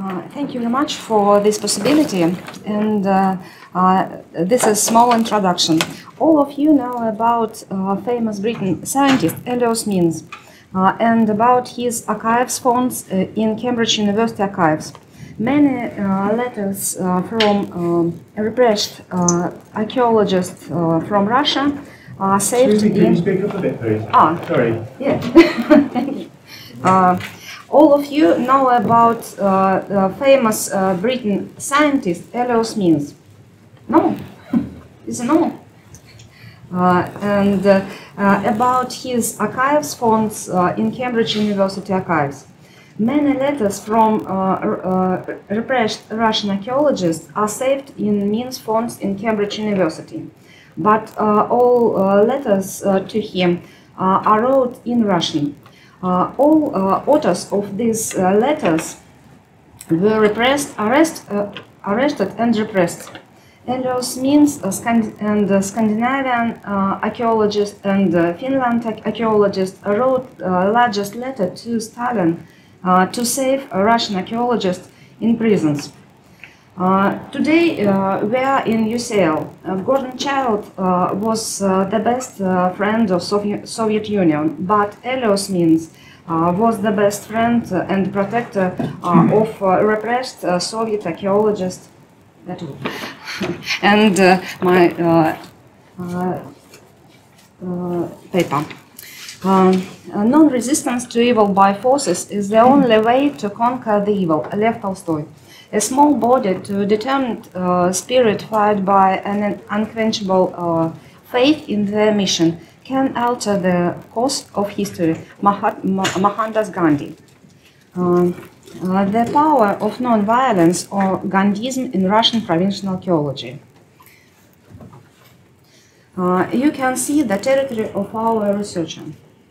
Thank you very much for this possibility, and this is a small introduction. All of you know about famous Britain scientist Elias Means and about his archives fonds in Cambridge University archives. Many letters from repressed archaeologists from Russia are saved. Excuse me, can you speak up a bit, please? Sorry. Yeah. Thank you. All of you know about the famous Britain scientist Elias Means. No? Is it no? And about his archives fonds in Cambridge University archives. Many letters from repressed Russian archaeologists are saved in Means fonds in Cambridge University. But all letters to him are wrote in Russian. All authors of these letters were arrested and repressed. Elias Means and Scandinavian archaeologist and Finland archaeologist wrote largest letter to Stalin to save Russian archaeologists in prisons. Today we are in UCL. Gordon Child was the best friend of Soviet Union, but Elias Means was the best friend and protector of repressed Soviet archaeologists. And my paper. Non-resistance to evil by forces is the only way to conquer the evil. Lev Tolstoy. A small body to determined spirit fired by an unquenchable faith in their mission can alter the course of history. Mohandas Gandhi. The power of non-violence or Gandhism in Russian provincial archaeology. You can see the territory of our researcher.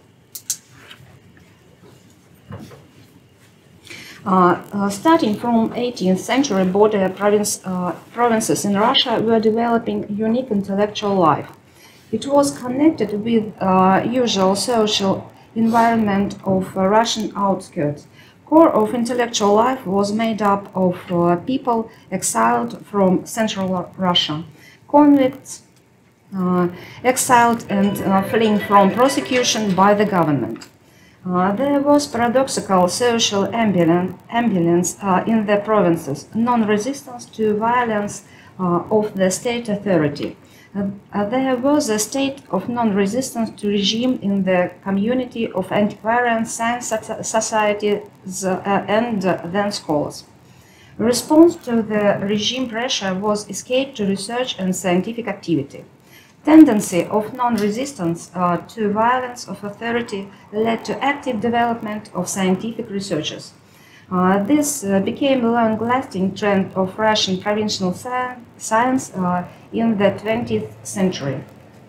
Starting from 18th century, border provinces in Russia were developing unique intellectual life. It was connected with usual social environment of Russian outskirts. Core of intellectual life was made up of people exiled from Central Russia, convicts, exiled and fleeing from prosecution by the government. There was paradoxical social ambivalence in the provinces, non-resistance to violence of the state authority. There was a state of non-resistance to regime in the community of antiquarian science societies and then scholars. Response to the regime pressure was escape to research and scientific activity. Tendency of non-resistance to violence of authority led to active development of scientific researches. This became a long-lasting trend of Russian provincial science in the 20th century.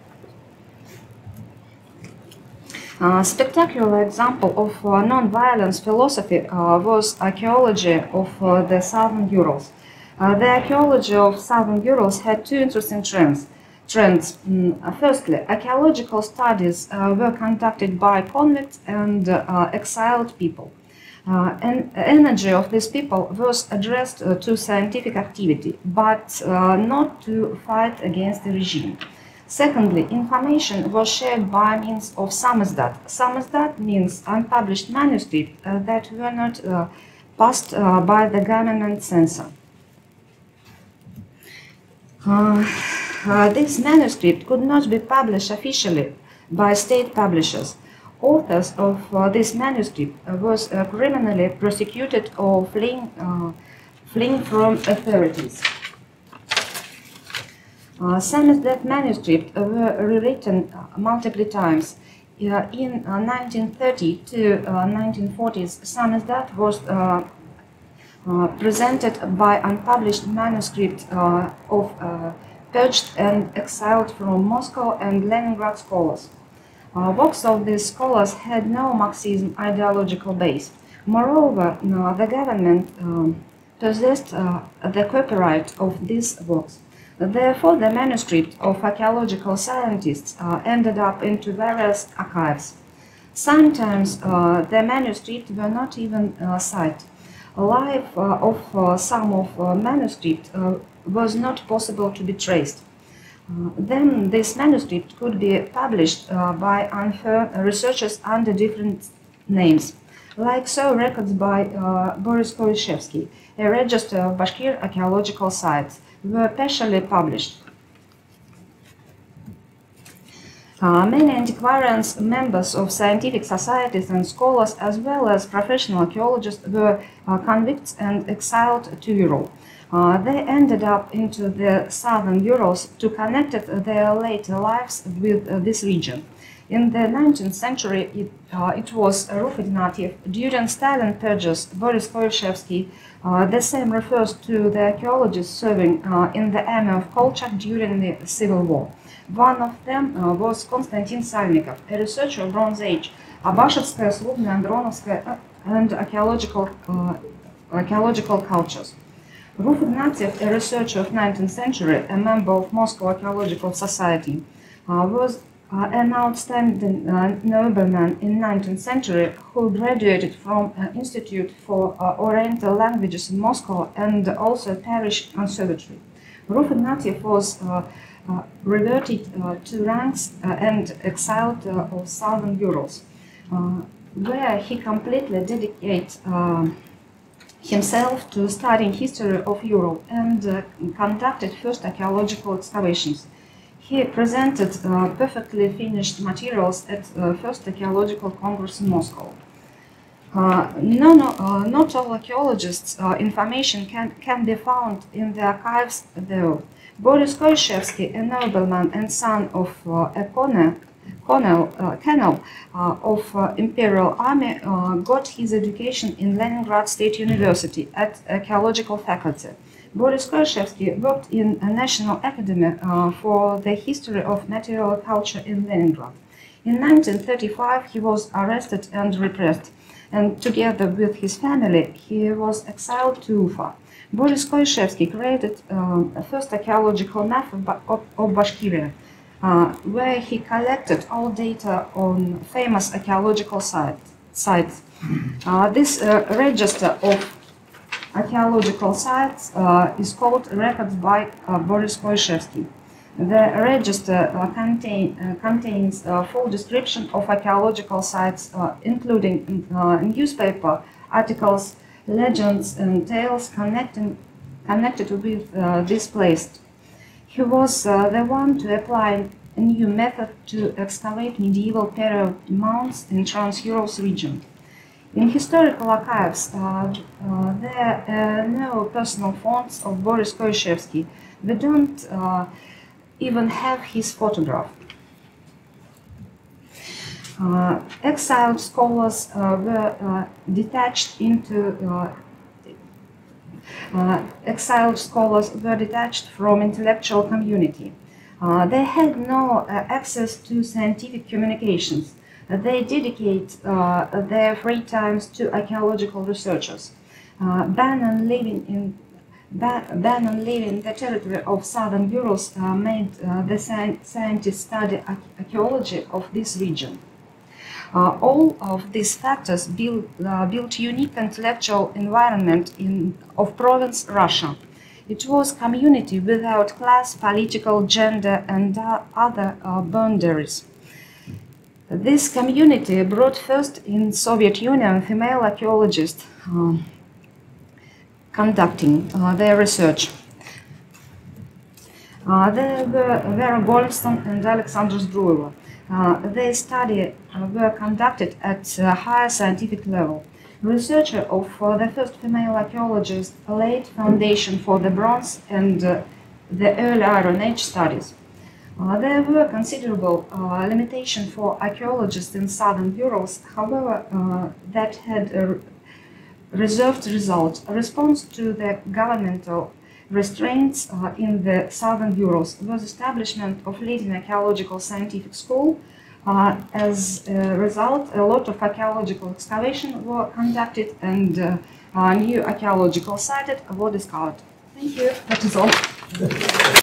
A spectacular example of non-violence philosophy was archaeology of the Southern Urals. The archaeology of Southern Urals had two interesting trends. Firstly, archaeological studies were conducted by convicts and exiled people. And energy of these people was addressed to scientific activity, but not to fight against the regime. Secondly, information was shared by means of samizdat. Samizdat means unpublished manuscripts that were not passed by the government censor. This manuscript could not be published officially by state publishers. Authors of this manuscript was criminally prosecuted or fleeing from authorities. Some of that manuscript were rewritten multiple times. In 1930 to 1940s, samizdat was presented by unpublished manuscript of purged and exiled from Moscow and Leningrad scholars. Works of these scholars had no Marxism ideological base. Moreover, the government possessed the copyright of these works. Therefore, the manuscript of archaeological scientists ended up into various archives. Sometimes the manuscripts were not even cited. Life of some of manuscripts was not possible to be traced. Then this manuscript could be published by researchers under different names, like so records by Boris Koishevsky, a register of Bashkir archaeological sites, were partially published. Many antiquarians, members of scientific societies and scholars, as well as professional archaeologists, were convicted and exiled to Europe. They ended up into the Southern Urals to connect their later lives with this region. In the 19th century, it was Ruf Ignatiev. During Stalin purges, Boris Koishevsky, the same refers to the archaeologists serving in the army of Kolchak during the Civil War. One of them was Konstantin Salnikov, a researcher of Bronze Age, Abashevskaya, Slubna, Andronovskaya, and archaeological cultures. Ruf Ignatiev, a researcher of 19th century, a member of Moscow Archaeological Society, was an outstanding nobleman in 19th century who graduated from Institute for Oriental Languages in Moscow and also Parish Conservatory. Ruf Ignatiev was reverted to ranks and exiled of Southern Urals, where he completely dedicated himself to studying history of Europe and conducted first archaeological excavations. He presented perfectly finished materials at first archaeological congress in Moscow. Not all archaeologists' information can be found in the archives though. Boris Koishevsky, a nobleman and son of a colonel of Imperial Army, got his education in Leningrad State University at archaeological faculty. Boris Koishevsky worked in a National Academy for the History of Material Culture in Leningrad. In 1935 he was arrested and repressed, and together with his family he was exiled to Ufa. Boris Koishevsky created a first archaeological map of Bashkiria, where he collected all data on famous archaeological sites. This register of archaeological sites is called Records by Boris Koishevsky. The register contains a full description of archaeological sites, including newspaper articles, legends and tales connected with this place. He was the one to apply a new method to excavate medieval period mounds in Trans-Urals region. In historical archives, there are no personal fonts of Boris Koishevsky. We don't even have his photograph. Exiled scholars were detached from intellectual community. They had no access to scientific communications. They dedicate their free times to archaeological researchers. Ban on living the territory of Southern Urals made the scientists study archaeology of this region. All of these factors built unique intellectual environment of province Russia. It was community without class, political, gender, and other boundaries. This community brought first in Soviet Union female archaeologists conducting their research. There were Golmsten and Alexander Zbrueva. Their study were conducted at a higher scientific level. Researcher of the first female archaeologist laid foundation for the Bronze and the early Iron Age studies. There were considerable limitations for archaeologists in Southern Urals, however, that had reserved result. A response to the governmental restraints in the Southern Urals was establishment of leading archaeological scientific school. As a result, a lot of archaeological excavation were conducted and new archaeological sites were discovered. Thank you. That is all.